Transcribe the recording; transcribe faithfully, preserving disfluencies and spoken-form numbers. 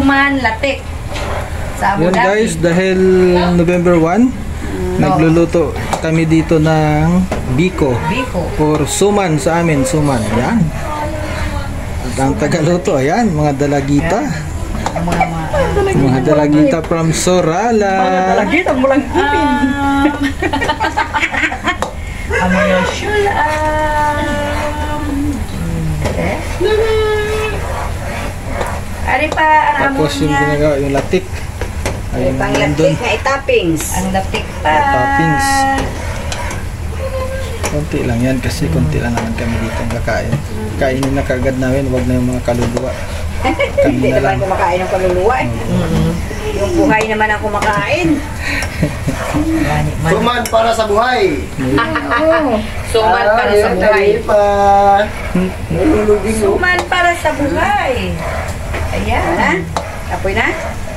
suman, latik. Sa Abu Yan Dhabi. guys, dahil November first, nagluluto kami dito ng biko. Biko. Or suman sa amin, suman. Yan. At ang tagaluto, ayan, mga dalagita. Ang mga mga Mga dalagita from Sorala. Dalagita mo lang ipin. ang mga syulam. Okay. Ari pa ang Tapos yung ammonia. ginagawa, yung latik. Ayun, Pang nandun. lapik na itoppings. Ang latik pa. Toppings. Konti lang yan kasi konti lang naman kami dito ang kakain. Kainin na kagad namin, wag na yung mga kaluluwa. Kami Hindi na lang. naman kumakain ng kaluluwa eh. Yung buhay naman ang kumakain. Gani man. Suman para sa buhay. Suman para sa buhay. Pa. Suman para sa buhay. Ayan. Ha? Apoy na?